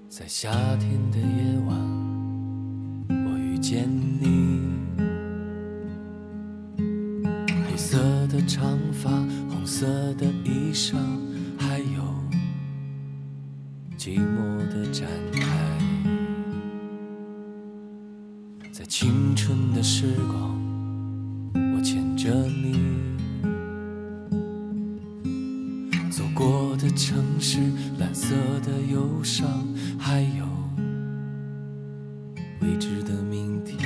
在夏天的夜晚，我遇见你。黑色的长发，红色的衣裳，还有寂寞的展开。在青春的时光，我牵着你。走过的城市，蓝色的忧伤，还有未知的明天。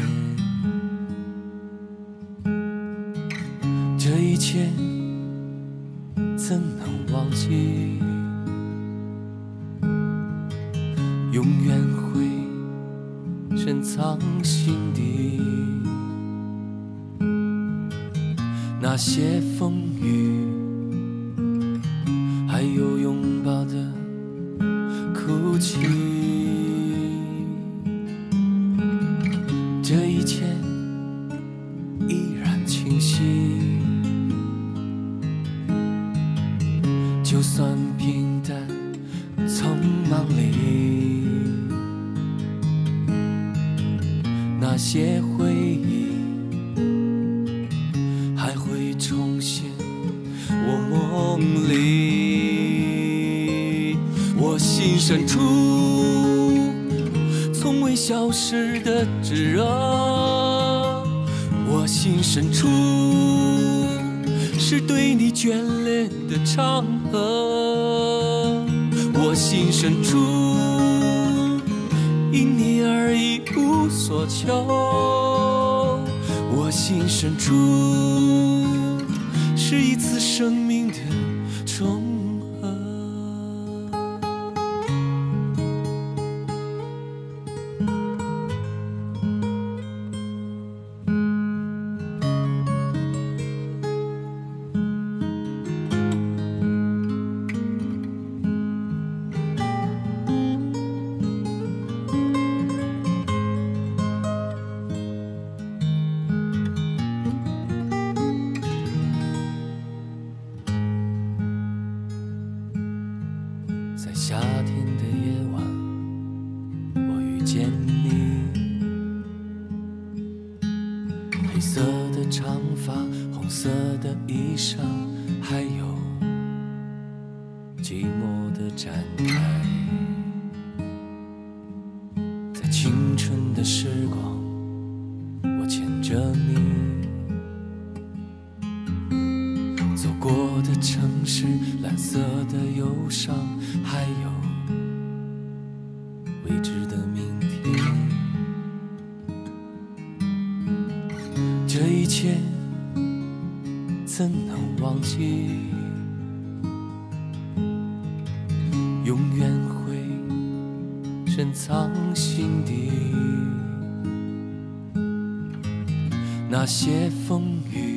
这一切怎能忘记？永远会深藏心底。那些风雨，还有拥抱的哭泣，这一切依然清晰。就算平淡匆忙里，那些回忆还会重现我梦里。我心深处从未消失的炙热，我心深处是对你眷恋的长河，我心深处因你而已无所求，我心深处是一次生命的重合。在夏天的夜晚，我遇见你。黑色的长发，红色的衣裳，还有寂寞的展开。在青春的时光，我牵着你。走过的城市，蓝色的忧伤，还有未知的明天。这一切怎能忘记？永远会深藏心底。那些风雨，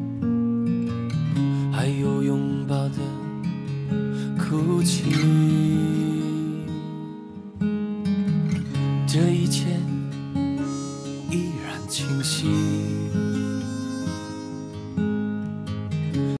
还有拥抱的哭泣，这一切依然清晰。